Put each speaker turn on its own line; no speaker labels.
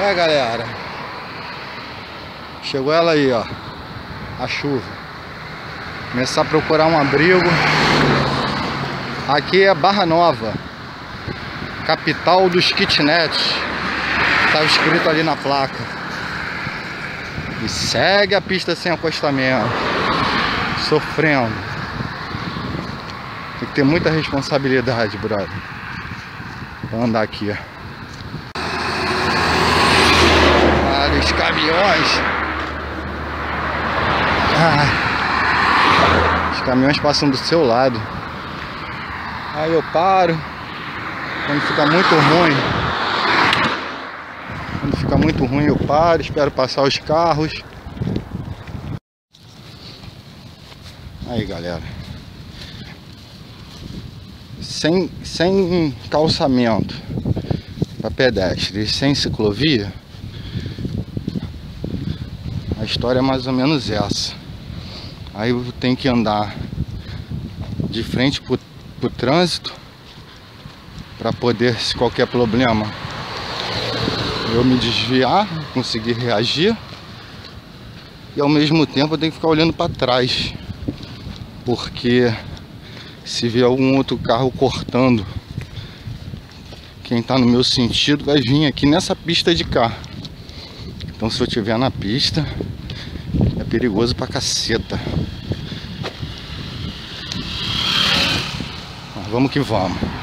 É, galera, chegou ela aí, ó, a chuva. Começar a procurar um abrigo. Aqui é Barra Nova, capital dos kitnets. Tá escrito ali na placa. E segue a pista sem acostamento, sofrendo. Tem que ter muita responsabilidade, brother, pra andar aqui, ó. Olha os caminhões. Os caminhões passam do seu lado. Aí eu paro. Quando fica muito ruim. Quando fica muito ruim eu paro, espero passar os carros. Aí, galera. Sem calçamento para pedestres, sem ciclovia. A história é mais ou menos essa. Aí eu tenho que andar de frente pro trânsito para poder, se qualquer problema, eu me desviar, conseguir reagir. E ao mesmo tempo eu tenho que ficar olhando para trás, porque se vier algum outro carro cortando, quem está no meu sentido vai vir aqui nessa pista de cá. Então se eu estiver na pista, é perigoso pra caceta. Mas vamos que vamos.